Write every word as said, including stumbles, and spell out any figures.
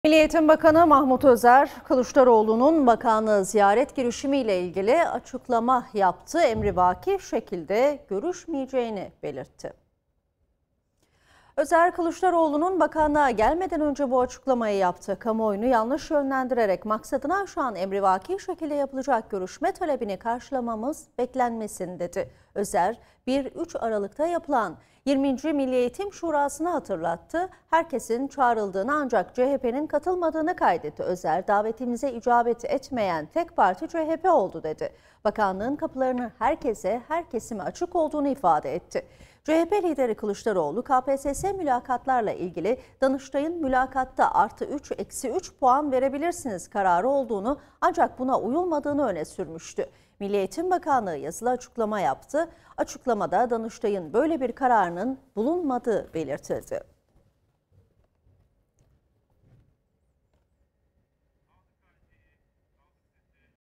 Milli Eğitim Bakanı Mahmut Özer, Kılıçdaroğlu'nun bakanlığı ziyaret girişimiyle ilgili açıklama yaptı. Emrivaki şekilde görüşmeyeceğini belirtti. Özer, Kılıçdaroğlu'nun bakanlığa gelmeden önce bu açıklamayı yaptı. Kamuoyunu yanlış yönlendirerek maksadını aşan emrivaki şekilde yapılacak görüşme talebini karşılamamız beklenmesin dedi. Özer, bir üç Aralık'ta yapılan yirminci Milli Eğitim Şurası'nı hatırlattı. Herkesin çağrıldığını ancak C H P'nin katılmadığını kaydetti. Özer, davetimize icabet etmeyen tek parti C H P oldu dedi. Bakanlığın kapılarının herkese, her kesime açık olduğunu ifade etti. C H P lideri Kılıçdaroğlu, K P S S mülakatlarla ilgili Danıştay'ın mülakatta artı üç, eksi üç puan verebilirsiniz kararı olduğunu ancak buna uyulmadığını öne sürmüştü. Milli Eğitim Bakanlığı yazılı açıklama yaptı. Açıklamada Danıştay'ın böyle bir kararının bulunmadığı belirtildi.